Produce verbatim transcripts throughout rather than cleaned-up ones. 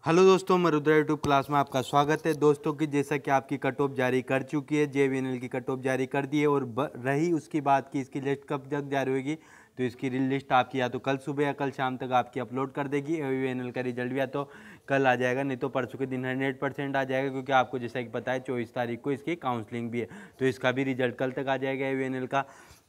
Hello दोस्तों, मैं Rudra YouTube class में आपका स्वागत है। दोस्तों की जैसा कि आपकी कट ऑफ जारी कर चुकी है, जेवीएनएल की कट ऑफ जारी कर दी है और ब, रही उसकी बात की इसकी लिस्ट कब तक जारी होगी, तो इसकी लिस्ट आपकी या तो कल सुबह या कल शाम तक आपकी अपलोड कर देगी। जेवीएनएल का रिजल्ट भी या तो कल आ जाएगा, नहीं तो परसों के दिन हंड्रेड परसेंट आ जाएगा, क्योंकि आपको जैसा कि पता है चौबीस तारीख को इसकी काउंसलिंग भी है, तो इसका भी रिजल्ट कल तक आ जाएगा जेवीएनएल का।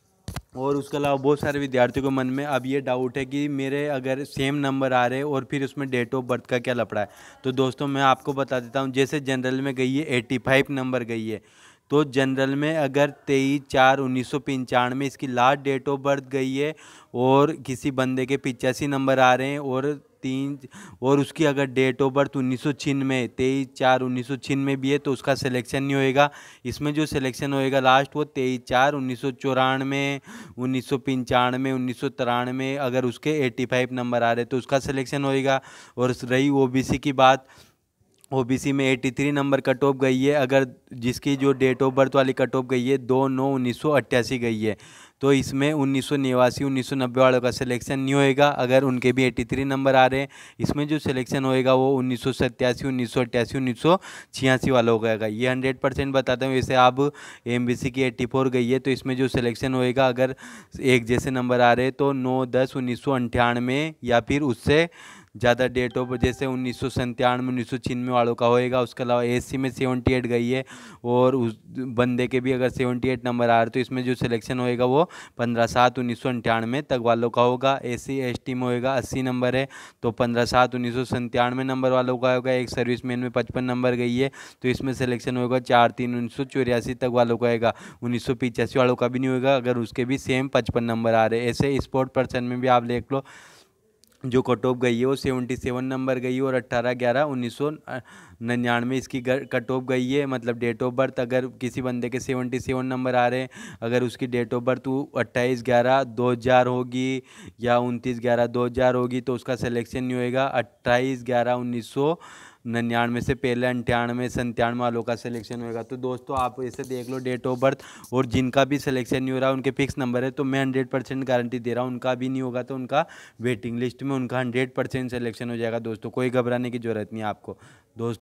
और उसके अलावा बहुत सारे विद्यार्थियों के मन में अब ये डाउट है कि मेरे अगर सेम नंबर आ रहे हैं और फिर उसमें डेट ऑफ बर्थ का क्या लफड़ा है। तो दोस्तों मैं आपको बता देता हूँ, जैसे जनरल में गई है एट्टी फाइव नंबर गई है, तो जनरल में अगर तेईस चार उन्नीस सौ पंचानवे इसकी लास्ट डेट ऑफ बर्थ गई है और किसी बंदे के पिचासी नंबर आ रहे हैं और तीन और उसकी अगर डेट ऑफ बर्थ उन्नीस सौ छियानवे तेईस चार उन्नीस सौ छियानवे भी है, तो उसका सिलेक्शन नहीं होएगा। इसमें जो सिलेक्शन होएगा लास्ट वो तेईस चार उन्नीस सौ चौरानवे उन्नीस सौ पंचानवे उन्नीस सौ तिरानवे, अगर उसके पचासी नंबर आ रहे तो उसका सिलेक्शन होएगा। और रही ओबीसी की बात, ओबीसी में तिरासी नंबर कट ऑफ गई है, अगर जिसकी जो डेट ऑफ बर्थ वाली कट ऑफ गई है दो नौ उन्नीस सौ अट्ठासी गई है, तो इसमें उन्नीस सौ नवासी उन्नीस सौ नब्बे वालों का सिलेक्शन नहीं होएगा। अगर उनके भी तिरासी नंबर आ रहे हैं, इसमें जो सिलेक्शन होएगा वो उन्नीस सौ सत्तासी उन्नीस सौ अट्ठासी उन्नीस सौ छियासी वालों का होगा। ये हंड्रेड परसेंट बताता हूँ। वैसे आप एमबीसी की चौरासी गई है, तो इसमें जो सिलेक्शन होएगा अगर एक जैसे नंबर आ रहे हैं तो नौ दस उन्नीस सौ अंठानवे या फिर उससे ज़्यादा डेट ऑफ जैसे उन्नीस सौ संतानवे उन्नीस सौ छियानवे वालों का होएगा। उसके अलावा एससी में अठहत्तर गई है और उस बंदे के भी अगर अठहत्तर नंबर आ रहे तो इसमें जो सिलेक्शन होएगा वो पंद्रह सात उन्नीस सौ अंठानवे तक वालों का होगा। एससी एसटी में होएगा अस्सी नंबर है तो पंद्रह सात उन्नीस सौ संतानवे नंबर वालों का होगा। एक सर्विसमैन में पचपन नंबर गई है तो इसमें सिलेक्शन होगा चार तीन उन्नीस सौ चौरासी तक वालों का होगा। उन्नीस सौ पिचासी वालों का भी नहीं होगा अगर उसके भी सेम पचपन नंबर आ रहे हैं। ऐसे स्पोर्ट पर्सन में भी आप देख लो, जो कट ऑफ गई है वो सतहत्तर नंबर गई है और अट्ठारह ग्यारह उन्नीस सौ निन्यानवे इसकी कट ऑफ गई है। मतलब डेट ऑफ बर्थ अगर किसी बंदे के सतहत्तर नंबर आ रहे हैं, अगर उसकी डेट ऑफ बर्थ अट्ठाईस ग्यारह दो हज़ार होगी या उनतीस ग्यारह दो हज़ार होगी तो उसका सिलेक्शन नहीं होएगा। अट्ठाईस ग्यारह उन्नीस सौ निन्यानवे से पहले अंठानवे संतानवे वालों का सिलेक्शन होएगा। तो दोस्तों आप ऐसे देख लो डेट ऑफ बर्थ, और जिनका भी सिलेक्शन नहीं हो रहा उनके फिक्स नंबर है तो मैं हंड्रेड परसेंट गारंटी दे रहा हूँ उनका भी नहीं होगा, तो उनका वेटिंग लिस्ट में उनका हंड्रेड परसेंट सिलेक्शन हो जाएगा। दोस्तों कोई घबराने की जरूरत नहीं है आपको। दोस्तों